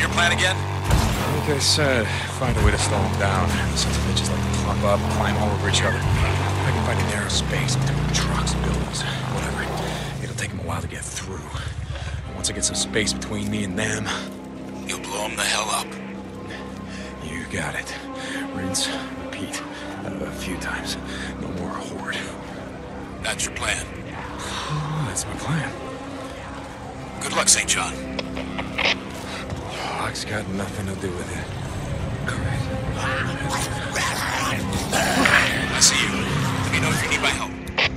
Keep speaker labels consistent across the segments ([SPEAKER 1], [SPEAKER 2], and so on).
[SPEAKER 1] me your plan again?
[SPEAKER 2] Like I said, find a way to slow them down. The sons of bitches like to clump up, climb all over each other. If I can find a narrow space between trucks, buildings, whatever, it'll take them a while to get through. And once I get some space between me and them,
[SPEAKER 1] you'll blow them the hell up.
[SPEAKER 2] You got it. Rinse, repeat, a few times. No more Horde.
[SPEAKER 1] That's your plan.
[SPEAKER 2] That's my plan.
[SPEAKER 1] Good luck, St. John.
[SPEAKER 2] Luck's got nothing to do with it. Correct.
[SPEAKER 1] I see you. Let me know if you need my help.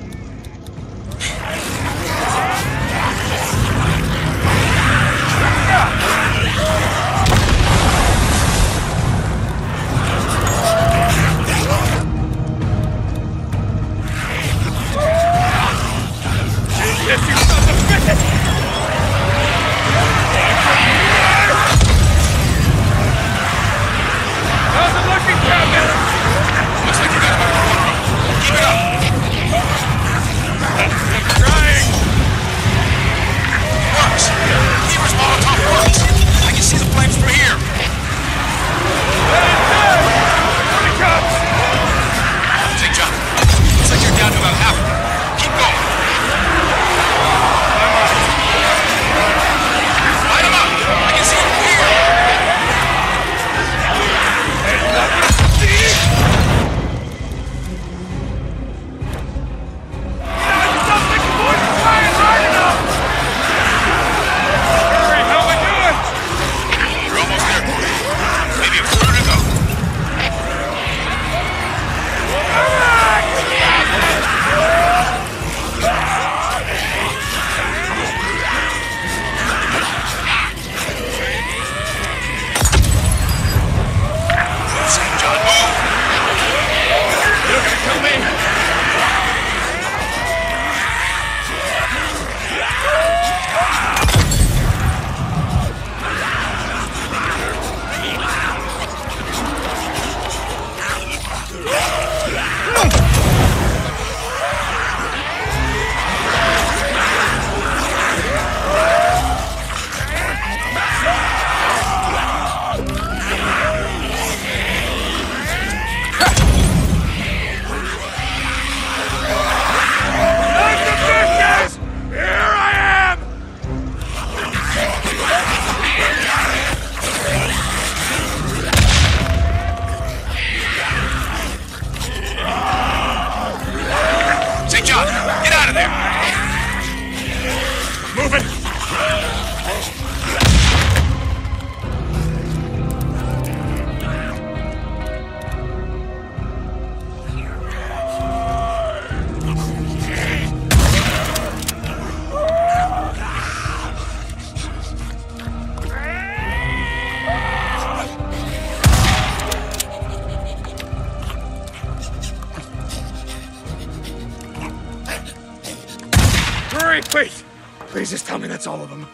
[SPEAKER 2] Wait! Please just tell me that's all of them.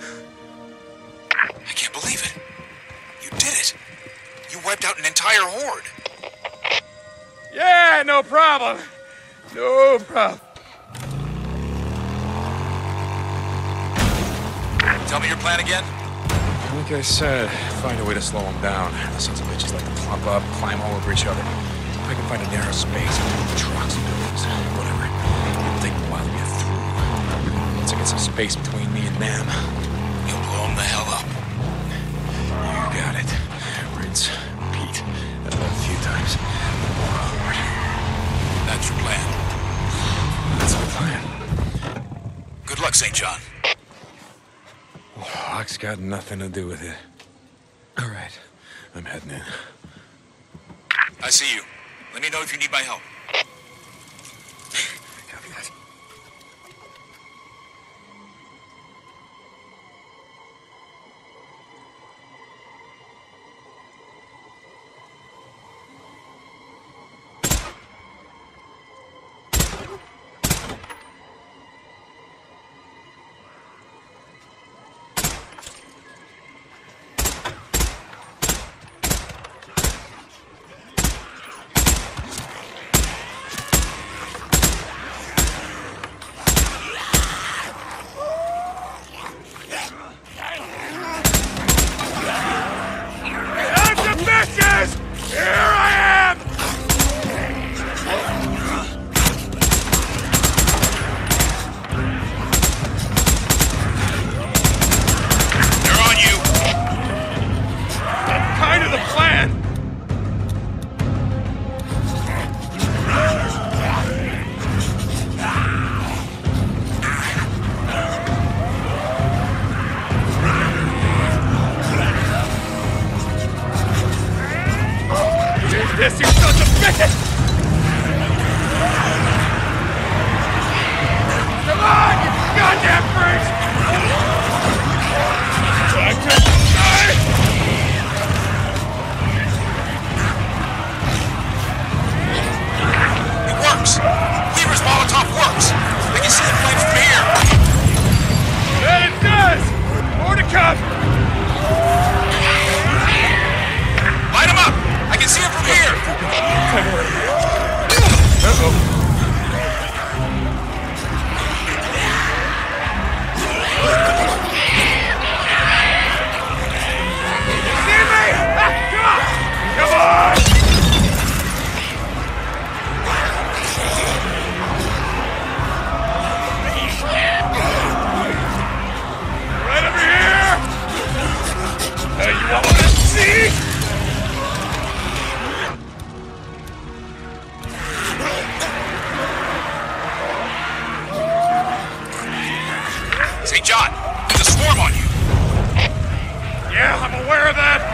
[SPEAKER 1] I can't believe it. You did it. You wiped out an entire horde.
[SPEAKER 2] Yeah, no problem. No problem.
[SPEAKER 1] Tell me your plan again?
[SPEAKER 2] Like I said, find a way to slow them down. The sons of bitches like to clump up, climb all over each other. If I can find a narrow space between trucks, buildings, whatever, it'll take them a while to get through. Once I get some space between me and them,
[SPEAKER 1] you'll blow them the hell up.
[SPEAKER 2] You got it. Rinse, repeat, a few times. No more Horde.
[SPEAKER 1] That's your plan.
[SPEAKER 2] That's my plan.
[SPEAKER 1] Good luck, St. John.
[SPEAKER 2] Luck's got nothing to do with it. All right, I'm heading in.
[SPEAKER 1] I see you. Let me know if you need my help.
[SPEAKER 2] Copy that.
[SPEAKER 1] Say, John, there's a swarm on you.
[SPEAKER 2] Yeah, I'm aware of that.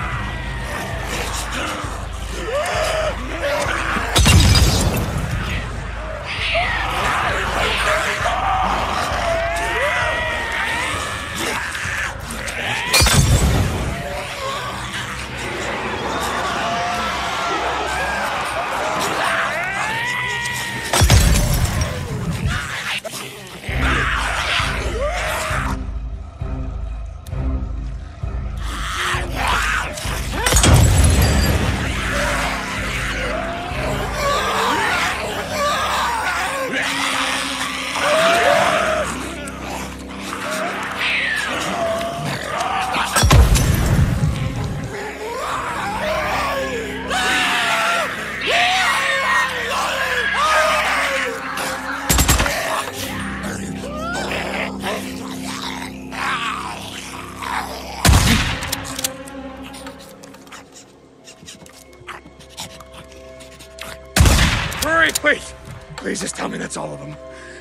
[SPEAKER 2] Hurry, please! Please just tell me that's all of them.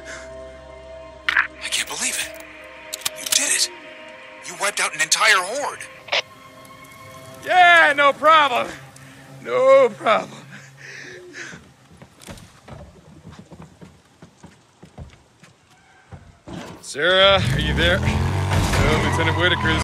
[SPEAKER 1] I can't believe it. You did it. You wiped out an entire horde.
[SPEAKER 2] Yeah, no problem. No problem. Sarah, are you there? Lieutenant Whitaker's